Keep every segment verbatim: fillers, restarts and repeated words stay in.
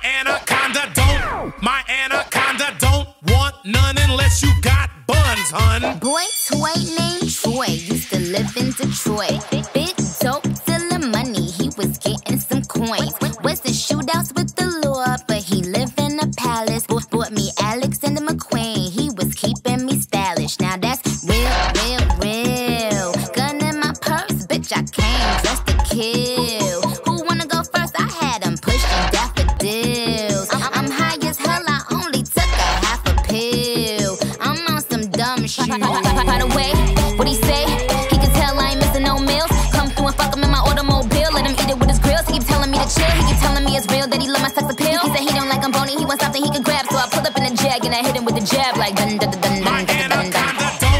anaconda don't, my anaconda don't want none unless you got buns, hun. Boy toy named Troy used to live in Detroit. Big dope dealing money, he was getting some coins. Was in shootouts with the law, but he lived in a palace. Bought me Alexander McQueen, he was keeping me stylish. Now that's real, real, real. Gun in my purse, bitch, I came just to kill. Who wanna go first? I had him pushing daffodils. I'm high as hell, I only took a half a pill. I'm on some dumb shit. By the way, what he say? He can tell I ain't missing no meals. Come through and fuck him in my automobile. Let him eat it with his grills. He keep telling me to chill. He keep telling me it's real that he love my sex appeal. He said he don't like I'm bony, he wants something he can grab. So I pull up in a jag and I hit him with a jab like dun dun dun dun dun dun dun dun.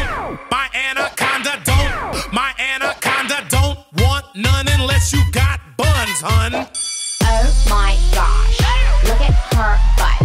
My anaconda don't, my anaconda don't want none unless you got buns, hun. Oh my gosh, look at her butt.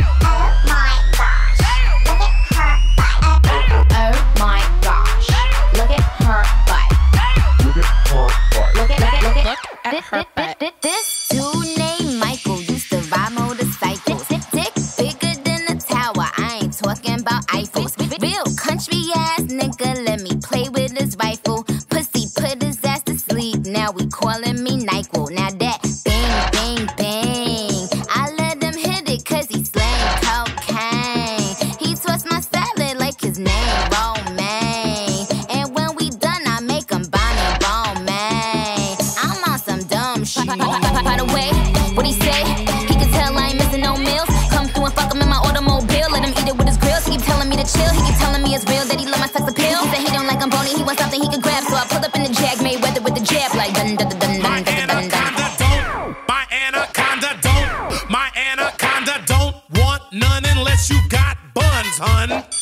Oh my gosh, look at her butt. Oh my gosh, look at her butt. Look at her butt. Look at, look at, look at, Look at her butt. This dude named Michael used to ride motorcycles. Dick bigger than a tower, I ain't talking about Eiffels. Real country ass nigga, let me play with his rifle. Pussy put his ass to sleep, now we calling me NyQuil. Now that bang, bang, bang, I let him hit it cause he slang cocaine. He twists my salad like his name Romaine. And when we done, I make him buy me Romaine. I'm on some dumb shit. By the way, what he say? He can tell I ain't missing no meals. Come through and fuck him in my automobile. Let him eat it with his grills. He keep telling me to chill. He keep telling me it's real that he love my sex appeal. He said he don't like I'm bony, he wants something he can grab. So I pull up in the jag, made weather with the jab like dun dun dun dun My dun dun dun dun. anaconda don't, my anaconda don't, my anaconda don't want none unless you got buns, hun.